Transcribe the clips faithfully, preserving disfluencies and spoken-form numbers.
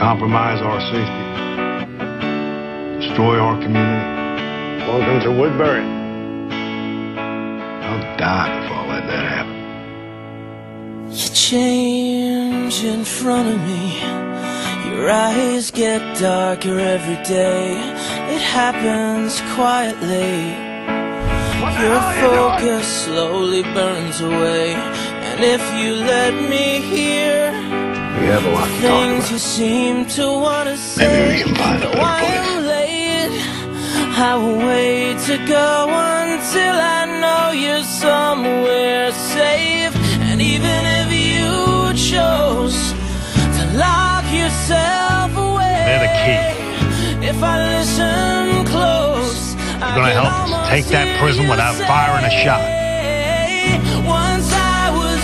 compromise our safety, destroy our community. Welcome to Woodbury. I'll die before I let that happen. You change in front of me. Your eyes get darker every day. It happens quietly. Your focus slowly burns away. And if you let me hear We have a lot to talk things about. you seem to want to say, Maybe we can find a better though place. I'm late, I will wait to go until I know you're somewhere safe. And even if you chose to lock yourself away, They're the key. if I listen close, You're gonna help us take that prison without firing a shot. Once I was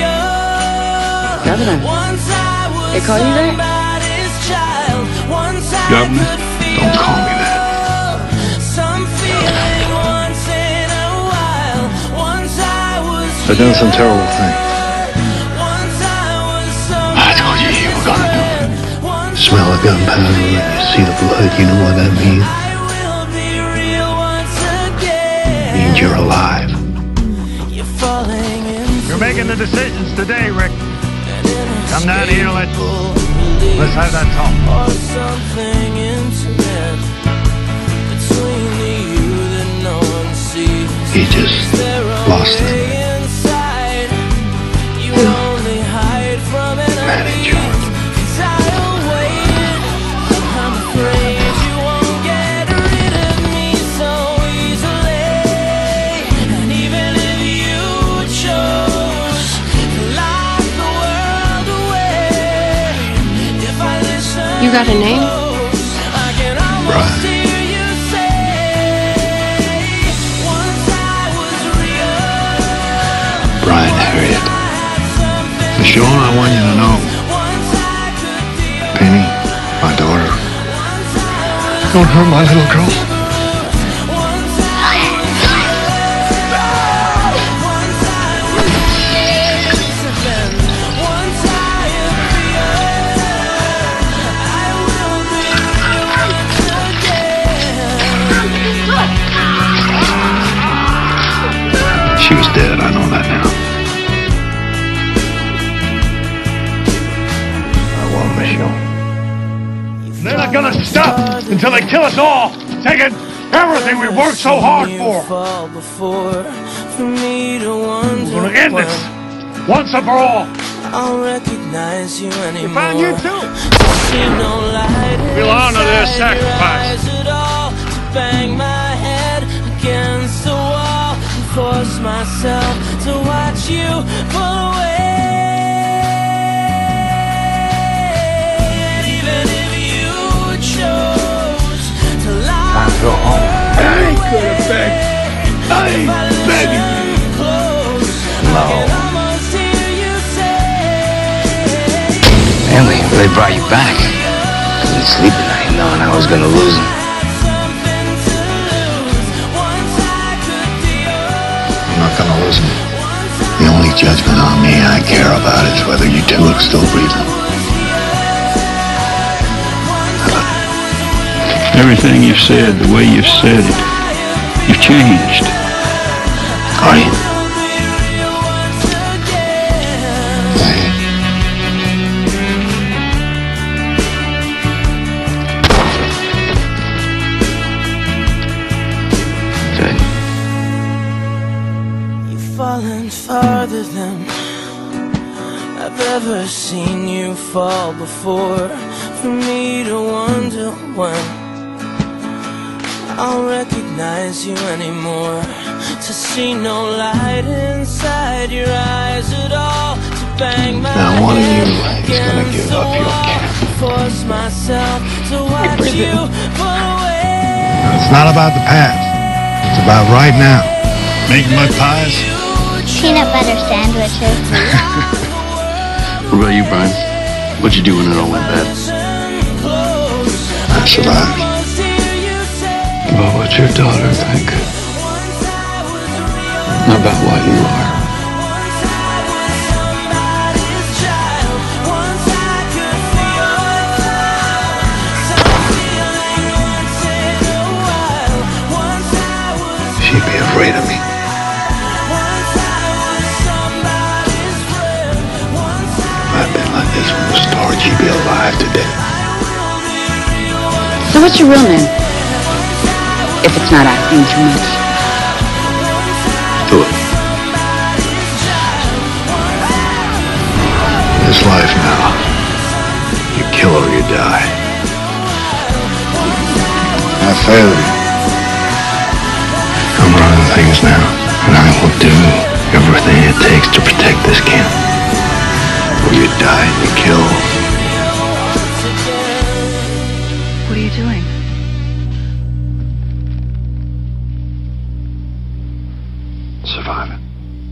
real. Governor, Once I was they call you that? somebody's child. Once I Governor? could feel Don't call me that. some feeling once in a while. Once I was I've done some terrible things. Once I was I told you you were gonna do it. Once Smell the gunpowder and you see the blood, you know what that means? I will be real once again. It means you're alive. You're falling into You're making the decisions today, Rick. an Come down here, let's- inescapable belief. Let's have that talk. Or something intimate between the you that no one sees. He just There lost only it. inside. You only hide from Manage enemies. yours. 'Cause I'll wait. I'm afraid you won't get rid of me so easily. And even if you chose to lock the world away, if I listen You got a name? close, I can almost Brian. hear you say, once I was real. Brian Harriet. For sure, I want you to know, Penny, my daughter, don't hurt my little girl. She was dead, I know that now. I want Michelle. They're not gonna stop until they kill us all, taking everything we worked so hard for. We're gonna end this once and for all. I'll recognize you anymore. Find you too. See no light We'll honor their inside your sacrifice. eyes at all. To bang my head against the wall and force myself to watch you pull away. And even if you chose to lock Time to go home. the I ain't world gonna beg. away, I if ain't I begging listen you. close, I No. can almost hear you say, Family really brought you back. Couldn't sleep at night knowing I was gonna lose him. I'm not gonna listen. The only judgment on me I care about is whether you two are still breathing. Everything you've said, the way you've said it, you've changed. Are you? Diane. Good. You've fallen farther than I've ever seen you fall before. For me to wonder when I'll recognize you anymore. To see no light inside your eyes at all. To bang my Now one of you head is gonna against give the up your wall. camp. Force myself to watch you pull away. It's not about the past. It's about right now. Making mud pies? Peanut butter sandwiches. What about you, Brian? What'd you do when it all went bad? I survived. About what your daughter think. Not about what you are. dead. So what's your real name? If it's not asking too much. Philipe. This life now, you kill or you die. I failed you. I'm running things now, and I will do everything it takes to protect this camp. Or you die, you kill. What are you doing? Surviving.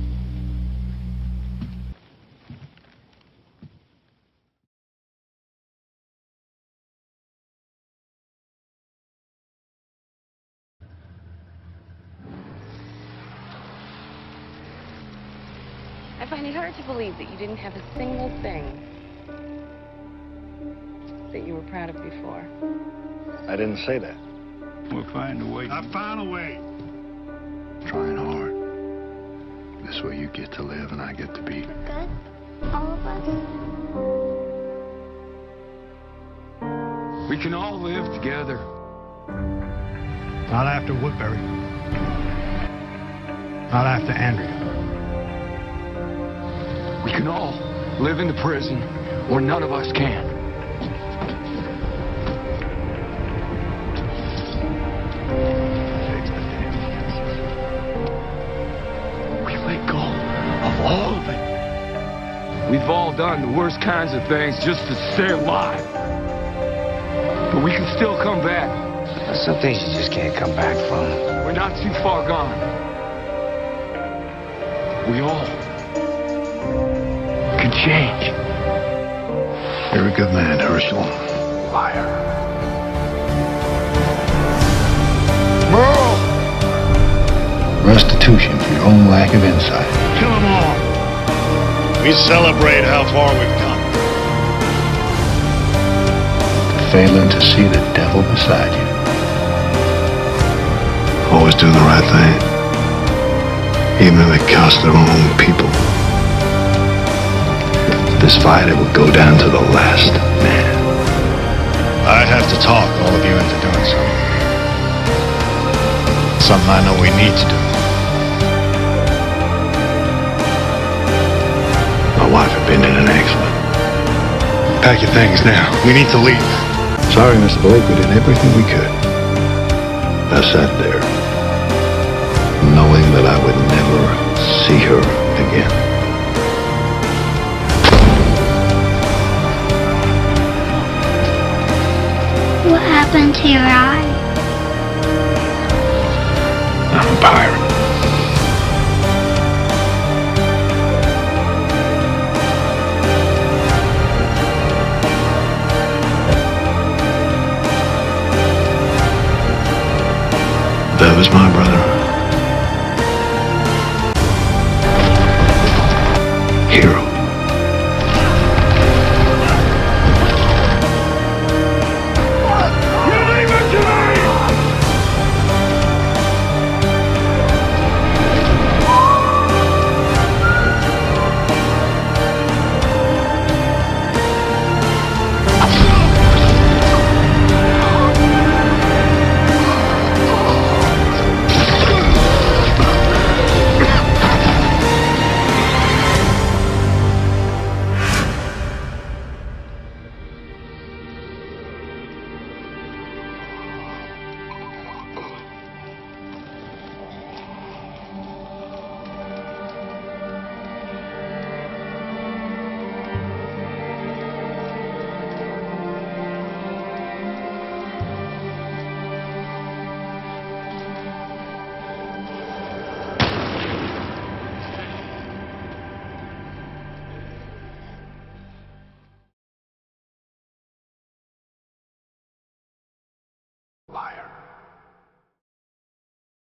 I find it hard to believe that you didn't have a single thing that you were proud of before. I didn't say that. We'll find a way. I found a way. Trying hard. This way you get to live and I get to be. Good? All of us? We can all live together. Not after Woodbury. Not after Andrea. We can all live in the prison where none of us can. We let go of all of it. We've all done the worst kinds of things just to stay alive. But we can still come back. Some things you just can't come back from. We're not too far gone. We all can change. You're a good man, Herschel. Liar. Merle! Restitution for your own lack of insight. Kill them all. We celebrate how far we've come. Failing to see the devil beside you. Always do the right thing. Even if it costs their own people. This fight, it will go down to the last man. I have to talk all of you into doing something. Something I know we need to do. My wife had been in an accident. Pack your things now. We need to leave. Sorry, Mister Blake, we did everything we could. I sat there, knowing that I would never see her again. What happened to your eye? I'm a pirate. That was my brother. Hero.